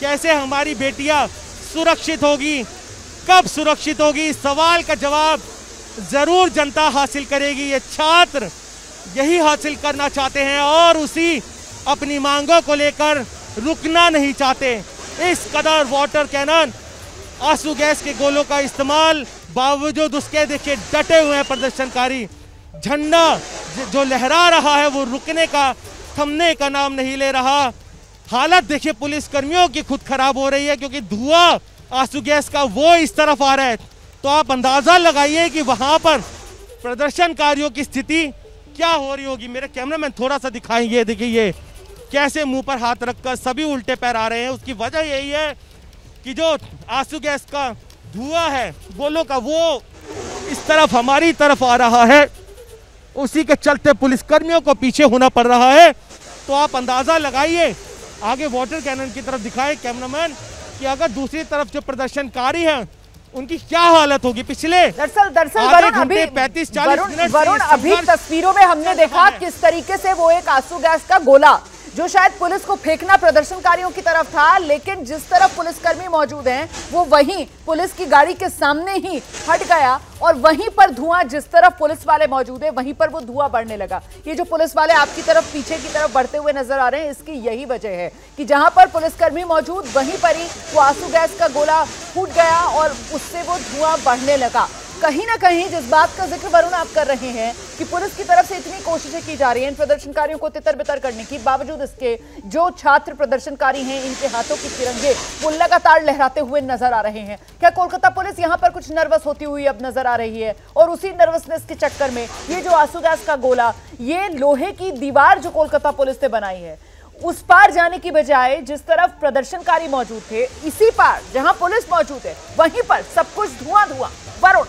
कैसे हमारी बेटियां सुरक्षित होगी, कब सुरक्षित होगी, इस सवाल का जवाब जरूर जनता हासिल करेगी। ये छात्र यही हासिल करना चाहते हैं और उसी अपनी मांगों को लेकर रुकना नहीं चाहते। इस कदर वाटर कैनन, आंसू गैस के गोलों का इस्तेमाल बावजूद उसके देखिए डटे हुए हैं प्रदर्शनकारी। झंडा जो लहरा रहा है वो रुकने का, थमने का नाम नहीं ले रहा। हालत देखिए पुलिस कर्मियों की खुद खराब हो रही है क्योंकि धुआं आंसू गैस का वो इस तरफ आ रहा है। तो आप अंदाजा लगाइए कि वहां पर प्रदर्शनकारियों की स्थिति क्या हो रही होगी। मेरे कैमरामैन थोड़ा सा दिखाएंगे, देखिए ये कैसे मुंह पर हाथ रखकर सभी उल्टे पैर आ रहे हैं। उसकी वजह यही है कि जो आंसू गैस का धुआं है गोलों का वो इस तरफ हमारी तरफ आ रहा है, उसी के चलते पुलिसकर्मियों को पीछे होना पड़ रहा है। तो आप अंदाजा लगाइए, आगे वाटर कैनन की तरफ दिखाए कैमरामैन, कि अगर दूसरी तरफ जो प्रदर्शनकारी हैं उनकी क्या हालत होगी। पिछले दरअसल वरुण अभी 35-40 मिनट वरुण अभी तस्वीरों में हमने देखा किस तरीके से वो एक आंसू गैस का गोला जो शायद पुलिस को फेंकना प्रदर्शनकारियों की तरफ था, लेकिन जिस तरफ पुलिसकर्मी मौजूद हैं वो वहीं पुलिस की गाड़ी के सामने ही हट गया और वहीं पर धुआं, जिस तरफ पुलिस वाले मौजूद हैं वहीं पर वो धुआं बढ़ने लगा। ये जो पुलिस वाले आपकी तरफ पीछे की तरफ बढ़ते हुए नजर आ रहे हैं, इसकी यही वजह है कि जहां पर पुलिसकर्मी मौजूद वहीं पर ही वो आंसू गैस का गोला फूट गया और उससे वो धुआं बढ़ने लगा। कहीं ना कहीं जिस बात का जिक्र वरुण आप कर रहे हैं कि पुलिस की तरफ से इतनी कोशिशें की जा रही हैं इन प्रदर्शनकारियों को तितर-बितर करने की, बावजूद इसके जो छात्र प्रदर्शनकारी हैं इनके हाथों के तिरंगे वो लगातार लहराते हुए नजर आ रहे हैं। क्या कोलकाता पुलिस यहां पर कुछ नर्वस होती हुई अब नजर आ रही है? और उसी नर्वसनेस के चक्कर में ये जो आंसू गैस का गोला, ये लोहे की दीवार जो कोलकाता पुलिस ने बनाई है उस पार जाने की बजाय जिस तरफ प्रदर्शनकारी मौजूद थे, इसी पार जहां पुलिस मौजूद है वहीं पर सब कुछ धुआं धुआं। वरुण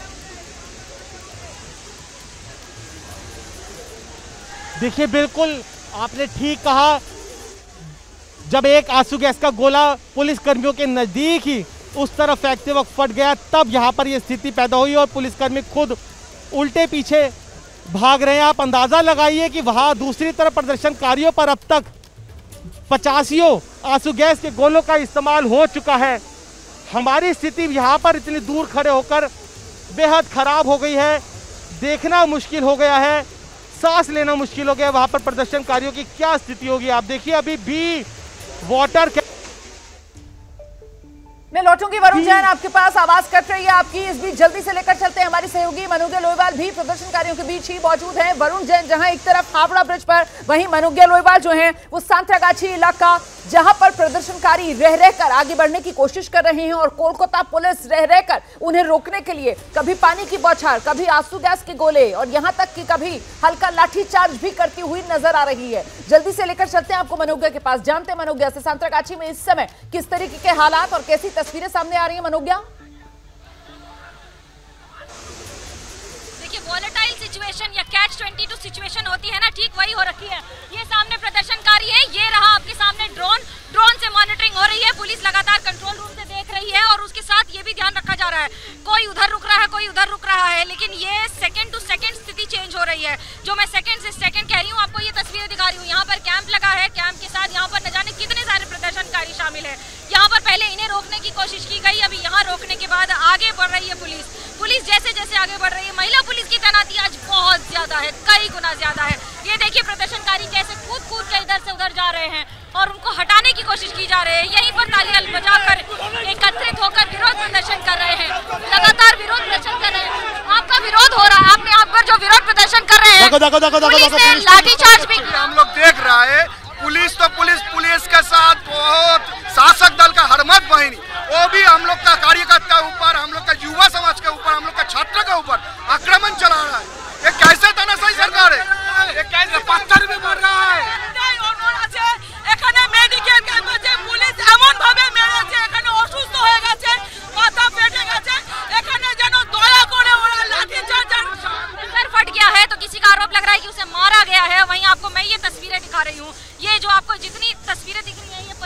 देखिए, बिल्कुल आपने ठीक कहा, जब एक आंसू गैस का गोला पुलिस कर्मियों के नजदीक ही उस तरफ फेंकते वक्त फट गया, तब यहाँ पर यह स्थिति पैदा हुई और पुलिसकर्मी खुद उल्टे पीछे भाग रहे हैं। आप अंदाजा लगाइए कि वहाँ दूसरी तरफ प्रदर्शनकारियों पर अब तक 85 आंसू गैस के गोलों का इस्तेमाल हो चुका है। हमारी स्थिति यहाँ पर इतनी दूर खड़े होकर बेहद खराब हो गई है, देखना मुश्किल हो गया है, सांस लेना मुश्किल हो गया। वहां पर प्रदर्शनकारियों की क्या स्थिति होगी आप देखिए। अभी भी वाटर मैं लौटूंगी वरुण जैन आपके पास, आवाज कट रही है आपकी, इस बीच जल्दी से लेकर चलते हैं। हमारी सहयोगी मनोज्ञा लोईवाल भी प्रदर्शनकारियों के बीच ही मौजूद हैं। वरुण जैन, जहां एक तरफ हावड़ा ब्रिज पर, वहीं मनोज्ञा लोईवाल जो हैं वो सांतरागाछी इलाका, जहां पर प्रदर्शनकारी रह रहकर आगे बढ़ने की कोशिश कर रहे हैं और कोलकाता पुलिस रह रहकर उन्हें रोकने के लिए कभी पानी की बौछार, कभी आंसू गैस के गोले और यहां तक कि कभी हल्का लाठीचार्ज भी करती हुई नजर आ रही है। जल्दी से लेकर चलते हैं आपको मनोज्ञा के पास, जानते हैं मनोज्ञा से सांतरागाछी में इस समय किस तरीके के हालात और कैसी तस्वीरें सामने आ रही है। मनोज्ञा, वॉलेटाइल सिचुएशन या कैच 22 सिचुएशन होती है ना, ठीक वही हो रखी है। ये सामने प्रदर्शनकारी है, ये रहा आपके सामने ड्रोन से मॉनिटरिंग हो रही है, पुलिस लगातार कंट्रोल रूम से देख रही है और उसके साथ ये भी ध्यान रखा जा रहा है कोई उधर रुक रहा है, कोई उधर रुक रहा है, लेकिन ये सेकंड टू सेकंड स्थिति चेंज हो रही है। जो मैं सेकंड से सेकंड कह रही हूँ, आपको ये तस्वीरें दिखा रही हूँ। यहाँ पर कैंप लगा है, कैंप के साथ यहाँ पर न जाने कितने सारे प्रदर्शनकारी शामिल है। यहाँ पर पहले इन्हें रोकने की कोशिश की गई, अभी यहाँ रोकने के बाद आगे बढ़ रही है पुलिस जैसे जैसे आगे बढ़ रही है। महिला पुलिस की तैनाती आज बहुत ज्यादा है, कई गुना ज्यादा है। ये देखिए प्रदर्शनकारी कैसे कूद कूद के इधर से उधर जा रहे हैं और उनको हटाने की कोशिश की जा रही है। यहीं पर तालियां बजाकर एकत्रित होकर विरोध प्रदर्शन कर रहे हैं, लगातार विरोध प्रदर्शन कर रहे हैं। आपका विरोध हो रहा है, आपने आप पर जो विरोध प्रदर्शन कर रहे हैं, पुलिस ने लाठीचार्ज भी किया। हम लोग देख रहा है, पुलिस तो पुलिस के साथ बहुत शासक दल का हरमत बहिनी, वो भी हम लोग का कार्यकर्ता ऊपर, हम लोग का युवा समाज के ऊपर, हम लोग का छात्र के ऊपर आक्रमण चला रहा है। ये कैसे तानाशाही सरकार है, ये कैसे पत्थर भी मार रहा है। এখানে মেডিকেল ক্যাম্প আছে, পুলিশ এমন ভাবে মেরেছে, এখানে অসুস্থ হয়ে গেছে, মাথা ফেটে গেছে, এখানে যেন দয়া করে ওরা লাঠিচার্জ सर फट गया है। तो किसी का आरोप लग रहा है कि उसे मारा गया है। वहीं आपको मैं ये तस्वीरें दिखा रही हूँ, ये जो आपको जितनी तस्वीरें दिख रही हैं ये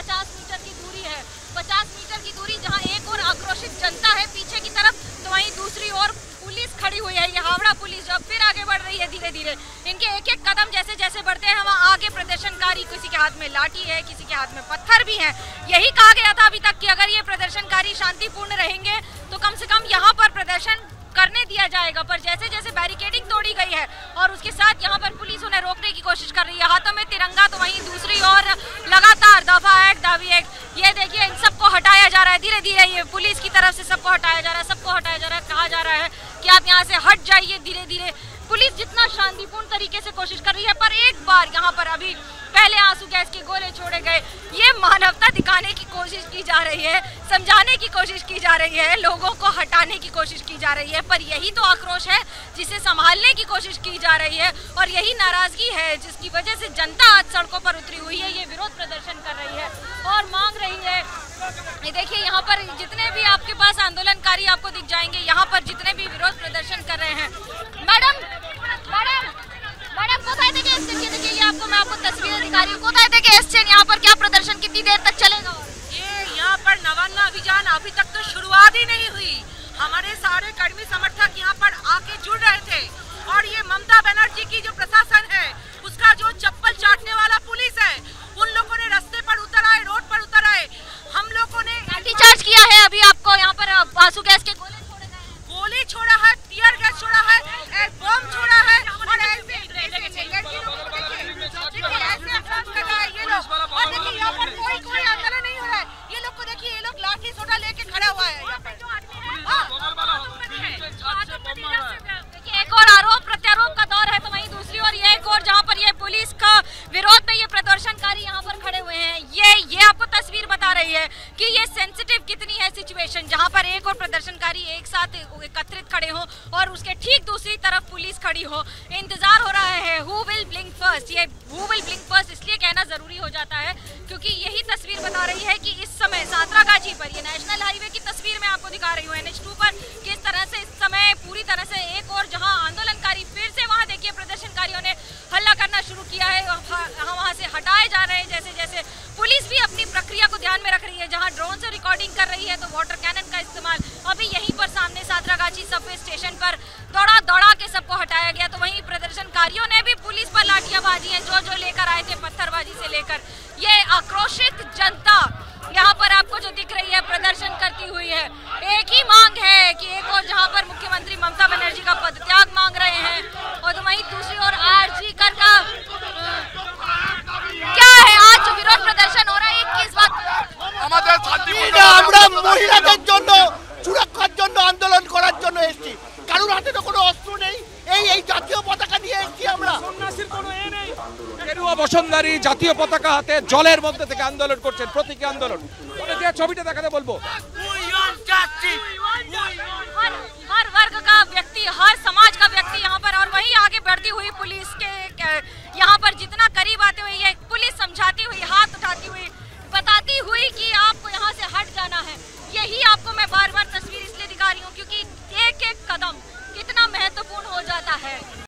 हावड़ा पुलिस जो फिर आगे बढ़ रही है धीरे धीरे। इनके एक एक कदम जैसे जैसे बढ़ते हैं वहाँ आगे प्रदर्शनकारी, किसी के हाथ में लाठी है, किसी के हाथ में पत्थर भी है। यही कहा गया था अभी तक कि अगर ये प्रदर्शनकारी शांतिपूर्ण रहेंगे तो कम से कम यहाँ पर प्रदर्शन करने दिया जाएगा, पर जैसे जैसे बैरिकेडिंग तोड़ी गई है और उसके साथ यहाँ पर पुलिस उन्हें रोकने की कोशिश कर रही है, हाथों में तिरंगा, तो वहीं दूसरी ओर लगातार दफा एक दावी एक, ये देखिए इन सबको हटाया जा रहा है धीरे धीरे। ये पुलिस की तरफ से सबको हटाया जा रहा है, सबको हटाया जा रहा है, कहा जा रहा है कि आप यहाँ से हट जाइए धीरे धीरे। पुलिस जितना शांतिपूर्ण तरीके से कोशिश कर रही है, पर एक बार यहाँ पर अभी पहले आंसू गैस के गोले छोड़े गए, ये मानवता दिखाने की कोशिश की जा रही है, समझाने की कोशिश की जा रही है, लोगों को हटाने की कोशिश की जा रही है, पर यही तो आक्रोश है जिसे संभालने की कोशिश की जा रही है और यही नाराजगी है जिसकी वजह से जनता आज सड़कों पर उतरी हुई है, ये विरोध प्रदर्शन कर रही है और मांग रही है। ये देखिए यहाँ पर जितने भी आपके पास आंदोलनकारी आपको दिख जाएंगे, यहाँ पर जितने भी विरोध प्रदर्शन कर रहे हैं। मैडम कोথায় থেকে এসেছেন? ये देखिए, ये मैं आपको तस्वीरें दिखा रही हूँ। कोথায় থেকে এসেছেন? यहाँ पर क्या प्रदर्शन कितनी देर तक चलेगा? ये यहाँ पर नवान्ना अभियान अभी तक तो शुरुआत ही नहीं हुई। हमारे सारे कर्मी समर्थक यहाँ पर आके जुड़ रहे थे और ये ममता बनर्जी की जो प्रशासन है, उसका जो चप्पल चाटने वाला पुलिस है, उन लोगों ने रास्ते पर उतर आए, रोड पर उतर आए। हम लोगों ने लाठीचार्ज किया है, अभी आपको यहाँ पर आंसू गैस के गोली छोड़ा है, टीयर गैस छोड़ा है, बम छोड़ा है और ऐसे ये लोग, और देखिए यहाँ पर कोई आंदोलन नहीं हो रहा है। ये लोग को देखिए, ये लोग लाठी सोटा लेके खड़ा हुआ है यहाँ पर। एक और आरोप प्रत्यारोप का दौर है, तो वहीं दूसरी ओर ये एक और जहाँ पर ये पुलिस का विरोध में ये प्रदर्शनकारी यहाँ पर खड़े हुए हैं। ये आपको तस्वीर बता रही है कि ये सेंसिटिव कितनी है सिचुएशन, जहाँ पर एक और प्रदर्शनकारी एक साथ एकत्रित खड़े हो और उसके ठीक दूसरी तरफ पुलिस खड़ी हो। इंतजार हो रहा है हु विल ब्लिंक फर्स्ट। ये हु विल ब्लिंक फर्स्ट इसलिए कहना जरूरी हो जाता है क्योंकि यही तस्वीर बता रही है कि इस समय सांतरागाछी पर, ये नेशनल हाईवे की तस्वीर मैं आपको दिखा रही हूँ, NH2 पर किस तरह से इस समय पूरी तरह से एक और जहाँ आंदोलनकारी फिर से वहाँ देखिए प्रदर्शनकारियों ने हल्ला करना शुरू किया है, वहाँ से हटाए जा रहे हैं। जैसे जैसे पुलिस भी अपनी प्रक्रिया को ध्यान में रख रही है, जहाँ ड्रोन से रिकॉर्डिंग कर रही है तो वाटर कैनन का इस्तेमाल। अभी यहीं पर सामने सांतरागाछी सबवे स्टेशन पर दौड़ा के सबको हटाया गया, तो वहीं प्रदर्शनकारियों ने भी पुलिस पर लाठियां बाजी हैं, जो लेकर आए थे पत्थरबाजी से लेकर। ये आक्रोशित जनता यहाँ पर आपको जो दिख रही है प्रदर्शन करती हुई है। एक ही मांग है कि एक और जहाँ पर मुख्यमंत्री ममता बनर्जी का पदत्याग मांग रहे हैं और तो वहीं दूसरी ओर आरजी कर का क्या है आज जो विरोध प्रदर्शन हो रहा है, किस बात? আমরা মহিলাদের জন্য সুরক্ষার জন্য আন্দোলন করার জন্য এসেছি, কারোর হাতে তো কোনো অস্ত্র নেই, এই জাতীয় পতাকা নিয়ে এসেছি আমরা। সন্ন্যাসীর কোনো নেই, গেরুয়া বসনধারী জাতীয় পতাকা হাতে জলের মধ্যে থেকে আন্দোলন করছেন, প্রতীকী আন্দোলন। যে ছবিটা দেখাতে বলবো, हर वर्ग का व्यक्ति, हर समाज का व्यक्ति यहाँ पर, और वही आगे बढ़ती हुई पुलिस के यहाँ पर जितना करीब आते हुए ये पुलिस समझाती हुई, हाथ उठाती हुई, बताती हुई कि आपको यहाँ से हट जाना है। यही आपको मैं बार बार तस्वीर इसलिए दिखा रही हूँ क्योंकि एक एक कदम कितना महत्वपूर्ण हो जाता है।